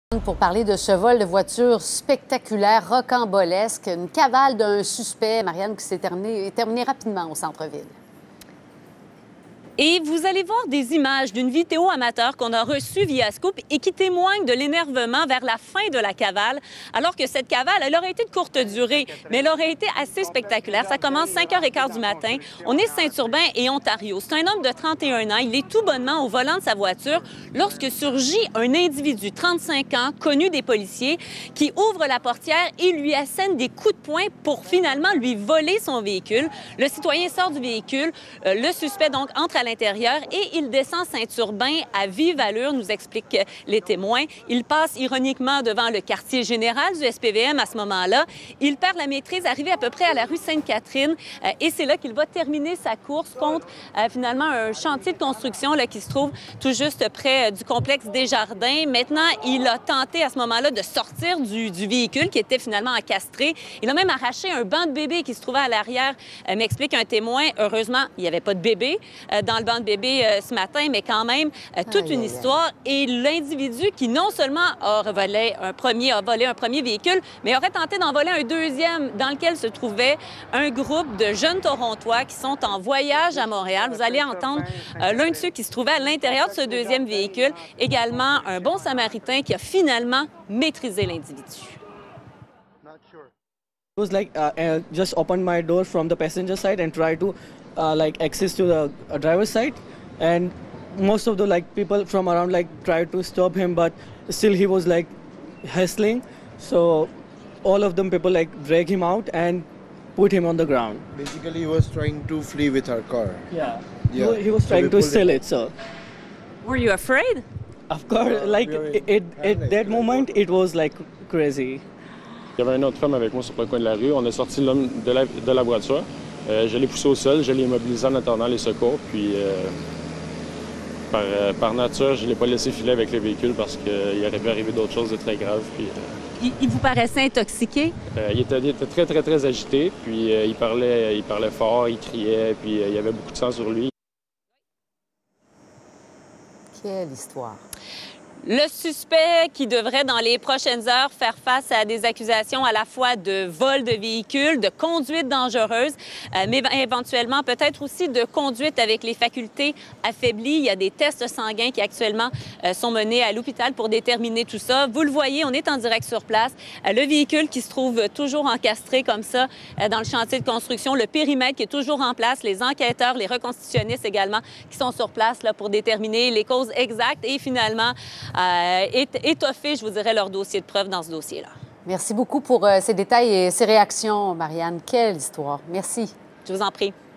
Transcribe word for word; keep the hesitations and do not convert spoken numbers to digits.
Pour parler de ce vol de voiture spectaculaire, rocambolesque, une cavale d'un suspect, Marianne, qui s'est terminée, terminée rapidement au centre-ville. Et vous allez voir des images d'une vidéo amateur qu'on a reçue via Scoop et qui témoigne de l'énervement vers la fin de la cavale, alors que cette cavale, elle aurait été de courte durée, mais elle aurait été assez spectaculaire. Ça commence cinq heures quinze du matin. On est Saint-Urbain et Ontario. C'est un homme de trente et un ans. Il est tout bonnement au volant de sa voiture lorsque surgit un individu, trente-cinq ans, connu des policiers, qui ouvre la portière et lui assène des coups de poing pour finalement lui voler son véhicule. Le citoyen sort du véhicule. Euh, le suspect, donc, entre à l'intérieur et il descend Saint-Urbain à vive allure, nous expliquent les témoins. Il passe ironiquement devant le quartier général du S P V M à ce moment-là. Il perd la maîtrise, arrivé à peu près à la rue Sainte-Catherine euh, et c'est là qu'il va terminer sa course contre euh, finalement un chantier de construction là, qui se trouve tout juste près euh, du complexe Desjardins. Maintenant, il a tenté à ce moment-là de sortir du, du véhicule qui était finalement encastré. Il a même arraché un banc de bébé qui se trouvait à l'arrière, euh, m'explique un témoin. Heureusement, il n'y avait pas de bébé euh, dans le banc de bébé euh, ce matin, mais quand même, euh, toute aïe, une aïe, histoire. Aïe. Et l'individu qui non seulement a volé un premier, a volé un premier véhicule, mais aurait tenté d'en voler un deuxième dans lequel se trouvait un groupe de jeunes Torontois qui sont en voyage à Montréal. Vous allez entendre euh, l'un de ceux qui se trouvait à l'intérieur de ce deuxième véhicule, également un bon samaritain qui a finalement maîtrisé l'individu. It was like uh, uh, just opened my door from the passenger side and tried to uh, like access to the uh, driver's side, and most of the like people from around like tried to stop him, but still he was like hustling. So all of them people like drag him out and put him on the ground. Basically, he was trying to flee with our car. Yeah, yeah. He, he was trying to steal it. So were you afraid? Of course, like it, it at that moment it was like crazy. Il y avait un autre homme avec moi sur le coin de la rue. On a sorti l'homme de la, de la voiture. Euh, je l'ai poussé au sol, je l'ai immobilisé en attendant les secours. Puis, euh, par, euh, par nature, je ne l'ai pas laissé filer avec le véhicule parce qu'il euh, aurait pu arriver d'autres choses de très graves. Puis, euh, il, il vous paraissait intoxiqué? Euh, il, était, il était très, très, très agité. Puis, euh, il, parlait, il parlait fort, il criait. Puis, euh, il y avait beaucoup de sang sur lui. Quelle histoire! Le suspect qui devrait, dans les prochaines heures, faire face à des accusations à la fois de vol de véhicule, de conduite dangereuse, euh, mais éventuellement peut-être aussi de conduite avec les facultés affaiblies. Il y a des tests sanguins qui actuellement euh, sont menés à l'hôpital pour déterminer tout ça. Vous le voyez, on est en direct sur place. Euh, le véhicule qui se trouve toujours encastré comme ça euh, dans le chantier de construction, le périmètre qui est toujours en place, les enquêteurs, les reconstitutionnistes également qui sont sur place là, pour déterminer les causes exactes et finalement Euh, étoffer, je vous dirais, leur dossier de preuve dans ce dossier-là. Merci beaucoup pour euh, ces détails et ces réactions, Marianne. Quelle histoire. Merci. Je vous en prie.